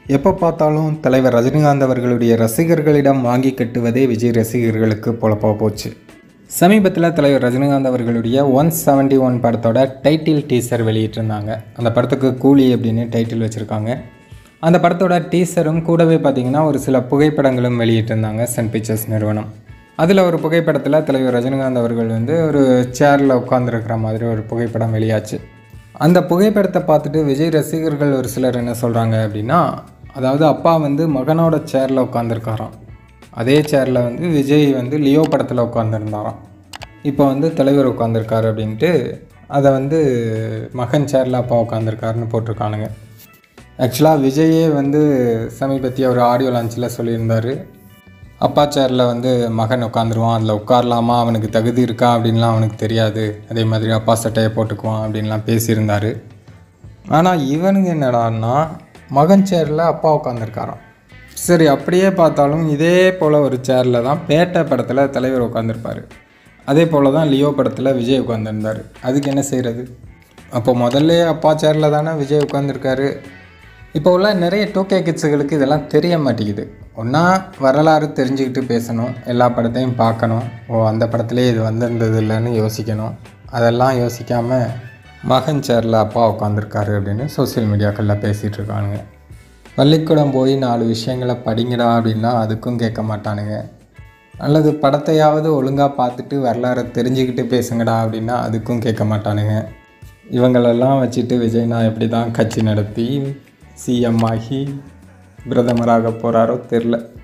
எப்போ பார்த்தாலும் தலைவர் ரஜினிகாந்த் அவர்களுடைய ரசிகர்களிடம் வாங்கி கட்டுவதே விஜய் ரசிகர்களுக்கு பொழப்பாக போச்சு. சமீபத்தில் தலைவர் ரஜினிகாந்த் அவர்களுடைய 171 படத்தோட டைட்டில் டீசர் வெளியிட்டிருந்தாங்க. அந்த படத்துக்கு கூலி அப்படின்னு டைட்டில் வச்சுருக்காங்க. அந்த படத்தோட டீசரும் கூடவே பார்த்திங்கன்னா ஒரு சில புகைப்படங்களும் வெளியிட்டிருந்தாங்க சன் பிக்சர்ஸ் நிறுவனம். அதில் ஒரு புகைப்படத்தில் தலைவர் ரஜினிகாந்த் அவர்கள் ஒரு சேரில் உட்காந்துருக்கிற மாதிரி ஒரு புகைப்படம் வெளியாச்சு. அந்த புகைப்படத்தை பார்த்துட்டு விஜய் ரசிகர்கள் ஒரு சிலர் என்ன சொல்கிறாங்க அப்படின்னா, அதாவது அப்பா மகனோட சேரில் உட்காந்துருக்காராம். அதே சேரில் விஜய் லியோ படத்தில் உட்காந்துருந்தாராம். இப்போ தலைவர் உட்காந்துருக்காரு அப்படின்ட்டு அதை மகன் சேரில் அப்பா உட்காந்துருக்காருன்னு போட்டிருக்கானுங்க. ஆக்சுவலாக விஜயே சமீபத்திய ஒரு ஆடியோ லான்ச்சில் சொல்லியிருந்தார், அப்பா சேரில் மகன் உட்காந்துருவான், அதில் உட்காரலாமா, அவனுக்கு தகுதி இருக்கா அப்படின்லாம் அவனுக்கு தெரியாது, அதே மாதிரி அப்பா சட்டையை போட்டுக்குவான் அப்படின்லாம் பேசியிருந்தார். ஆனால் இவனுங்க என்னடான்னா மகன் சேரில் அப்பா உட்காந்துருக்காராம். சரி, அப்படியே பார்த்தாலும் இதே போல் ஒரு சேரில் தான் பேட்டை படத்தில் தலைவர் உட்காந்துருப்பார். அதே போல் தான் லியோ படத்தில் விஜய் உட்காந்துருந்தார். அதுக்கு என்ன செய்கிறது? அப்போ முதல்ல அப்பா சேரில் தானே விஜய் உட்காந்துருக்காரு. இப்போ உள்ள நிறைய 2K கிட்ஸுகளுக்கு இதெல்லாம் தெரிய மாட்டேங்குது. ஒன்றா வரலாறு தெரிஞ்சுக்கிட்டு பேசணும், எல்லா படத்தையும் பார்க்கணும், அந்த படத்துலேயே இது வந்திருந்தது இல்லைன்னு யோசிக்கணும். அதெல்லாம் யோசிக்காமல் மகன் சேரில் அப்பா உட்காந்துருக்காரு அப்படின்னு சோசியல் மீடியாக்களில் பேசிகிட்டு இருக்கானுங்க. பள்ளிக்கூடம் போய் 4 விஷயங்களை படிங்கடா அப்படின்னா அதுக்கும் கேட்க மாட்டானுங்க. அல்லது படத்தையாவது ஒழுங்காக பார்த்துட்டு வரலாறை தெரிஞ்சுக்கிட்டு பேசுங்கடா அப்படின்னா அதுக்கும் கேட்க மாட்டானுங்க. இவங்களெல்லாம் வச்சுட்டு விஜய்னா எப்படி தான் கட்சி நடத்தி சிஎம் ஆகி பிரதமராக போகிறாரோ தெரில.